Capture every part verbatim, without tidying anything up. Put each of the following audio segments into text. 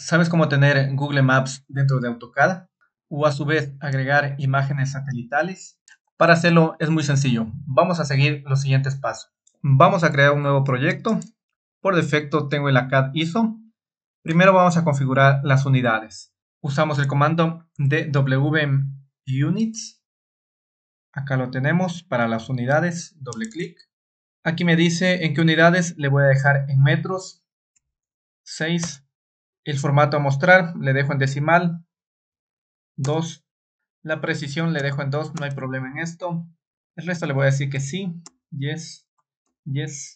¿Sabes cómo tener Google Maps dentro de AutoCAD? O a su vez agregar imágenes satelitales. Para hacerlo es muy sencillo. Vamos a seguir los siguientes pasos. Vamos a crear un nuevo proyecto. Por defecto tengo el A C A D I S O. Primero vamos a configurar las unidades. Usamos el comando de W M Units. Acá lo tenemos para las unidades. Doble clic. Aquí me dice en qué unidades le voy a dejar en metros. seis. El formato a mostrar le dejo en decimal. dos. La precisión le dejo en dos, no hay problema en esto. El resto le voy a decir que sí. Yes, yes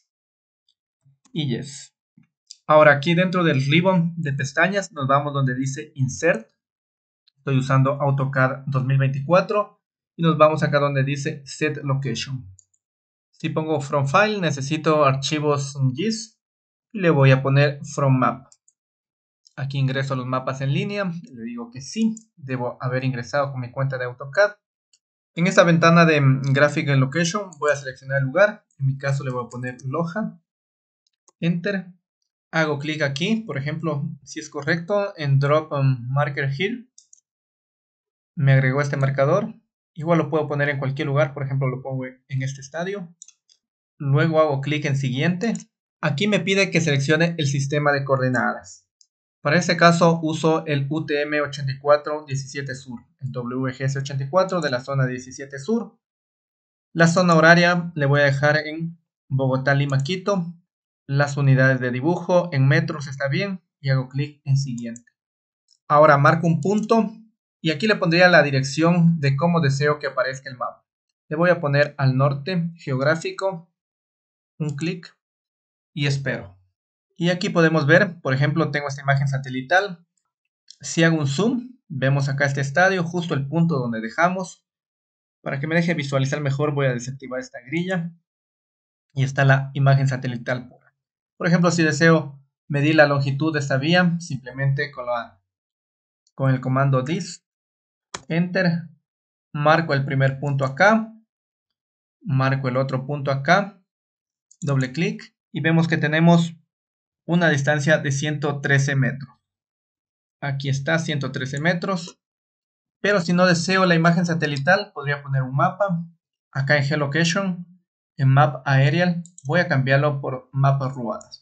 y yes. Ahora aquí dentro del ribbon de pestañas nos vamos donde dice Insert. Estoy usando AutoCAD dos mil veinticuatro y nos vamos acá donde dice Set Location. Si pongo From File necesito archivos G I S y le voy a poner From Map. Aquí ingreso los mapas en línea, le digo que sí, debo haber ingresado con mi cuenta de AutoCAD. En esta ventana de Graphic and Location voy a seleccionar el lugar, en mi caso le voy a poner Loja, Enter, hago clic aquí, por ejemplo, si es correcto, en Drop Marker Here, me agregó este marcador, igual lo puedo poner en cualquier lugar, por ejemplo lo pongo en este estadio, luego hago clic en Siguiente, aquí me pide que seleccione el sistema de coordenadas. Para este caso uso el U T M ochenta y cuatro diecisiete Sur, el W G S ochenta y cuatro de la zona diecisiete Sur. La zona horaria le voy a dejar en Bogotá, Lima, Quito. Las unidades de dibujo en metros está bien y hago clic en Siguiente. Ahora marco un punto y aquí le pondría la dirección de cómo deseo que aparezca el mapa. Le voy a poner al norte geográfico, un clic y espero. Y aquí podemos ver, por ejemplo, tengo esta imagen satelital. Si hago un zoom, vemos acá este estadio, justo el punto donde dejamos. Para que me deje visualizar mejor voy a desactivar esta grilla. Y está la imagen satelital pura. Por ejemplo, si deseo medir la longitud de esta vía, simplemente con, la, con el comando dis, enter, marco el primer punto acá, marco el otro punto acá, doble clic y vemos que tenemos una distancia de ciento trece metros. Aquí está, ciento trece metros. Pero si no deseo la imagen satelital, podría poner un mapa. Acá en Geolocation, en Map Aerial, voy a cambiarlo por Mapa Ruadas.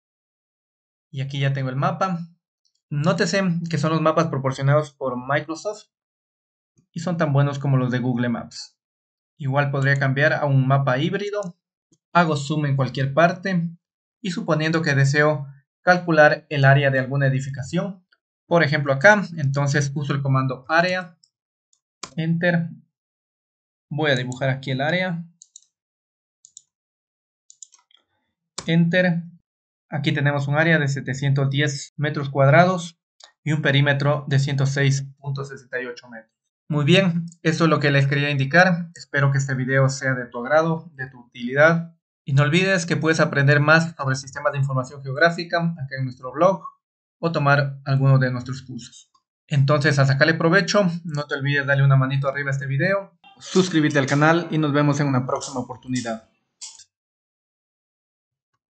Y aquí ya tengo el mapa. Nótese que son los mapas proporcionados por Microsoft y son tan buenos como los de Google Maps. Igual podría cambiar a un mapa híbrido. Hago zoom en cualquier parte y suponiendo que deseo calcular el área de alguna edificación, por ejemplo acá, entonces uso el comando área, enter, voy a dibujar aquí el área, enter, aquí tenemos un área de setecientos diez metros cuadrados y un perímetro de ciento seis punto sesenta y ocho metros. Muy bien, eso es lo que les quería indicar. Espero que este video sea de tu agrado, de tu utilidad. Y no olvides que puedes aprender más sobre sistemas de información geográfica acá en nuestro blog o tomar alguno de nuestros cursos. Entonces, a sacarle provecho, no te olvides darle una manito arriba a este video, suscribirte al canal y nos vemos en una próxima oportunidad.